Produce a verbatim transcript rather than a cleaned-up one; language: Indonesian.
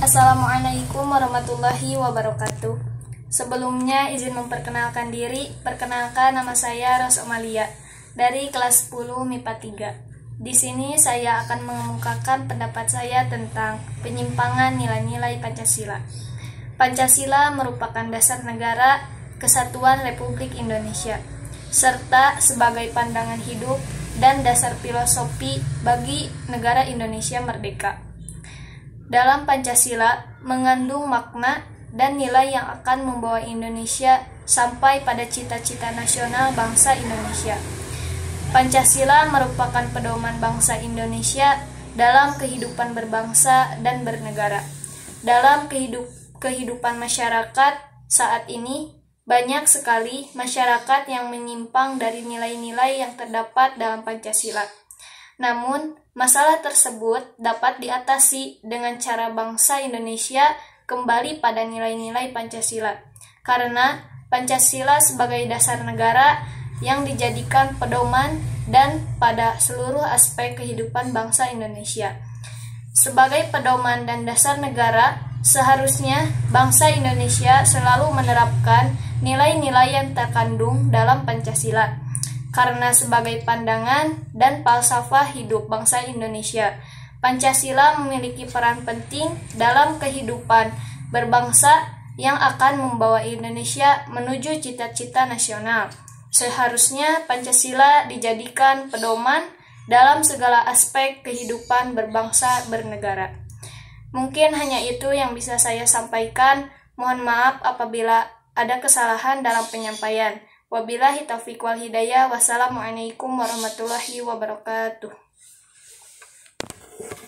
Assalamualaikum warahmatullahi wabarakatuh. Sebelumnya izin memperkenalkan diri. Perkenalkan, nama saya Ros Omalia dari kelas sepuluh M I P A tiga. Di sini saya akan mengemukakan pendapat saya tentang penyimpangan nilai-nilai Pancasila. Pancasila merupakan dasar negara kesatuan Republik Indonesia, serta sebagai pandangan hidup dan dasar filosofi bagi negara Indonesia merdeka. Dalam Pancasila mengandung makna dan nilai yang akan membawa Indonesia sampai pada cita-cita nasional bangsa Indonesia. Pancasila merupakan pedoman bangsa Indonesia dalam kehidupan berbangsa dan bernegara. Dalam kehidup, kehidupan masyarakat saat ini, banyak sekali masyarakat yang menyimpang dari nilai-nilai yang terdapat dalam Pancasila. Namun, masalah tersebut dapat diatasi dengan cara bangsa Indonesia kembali pada nilai-nilai Pancasila. Karena Pancasila sebagai dasar negara yang dijadikan pedoman dan pada seluruh aspek kehidupan bangsa Indonesia. Sebagai pedoman dan dasar negara, seharusnya bangsa Indonesia selalu menerapkan nilai-nilai yang terkandung dalam Pancasila. Karena sebagai pandangan dan falsafah hidup bangsa Indonesia, Pancasila memiliki peran penting dalam kehidupan berbangsa yang akan membawa Indonesia menuju cita-cita nasional. Seharusnya Pancasila dijadikan pedoman dalam segala aspek kehidupan berbangsa bernegara. Mungkin hanya itu yang bisa saya sampaikan. Mohon maaf apabila ada kesalahan dalam penyampaian. Wabillahi taufiq wal hidayah. Wassalamualaikum warahmatullahi wabarakatuh.